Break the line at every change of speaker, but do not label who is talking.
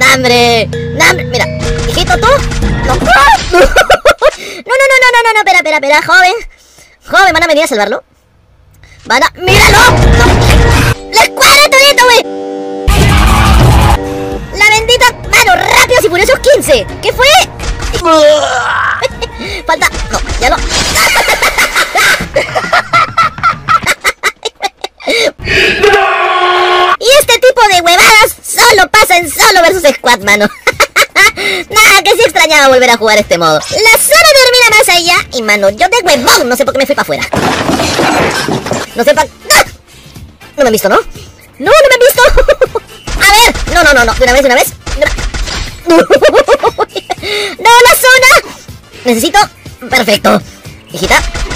¡Nambre! ¡Nambre! Mira, hijito, tú. No, no, espera, joven. Joven, ¿van a venir a salvarlo? ¡Van a... ¡Míralo! ¡No! ¡La escuadra todito, güey! ¡La bendita mano! ¡Rápidos y furiosos 15! ¿Qué fue? Falta... No, ya no. Y este tipo de huevadas solo pasa en Solo vs Squad, mano. Nada, que sí extrañaba volver a jugar este modo. La zona termina más allá y, mano, yo de huevón no sé por qué me fui para afuera. No sé para... ¡Ah! No me han visto, ¿no? No me han visto. A ver, no, de una vez. No, la zona. Necesito... Perfecto. Hijita,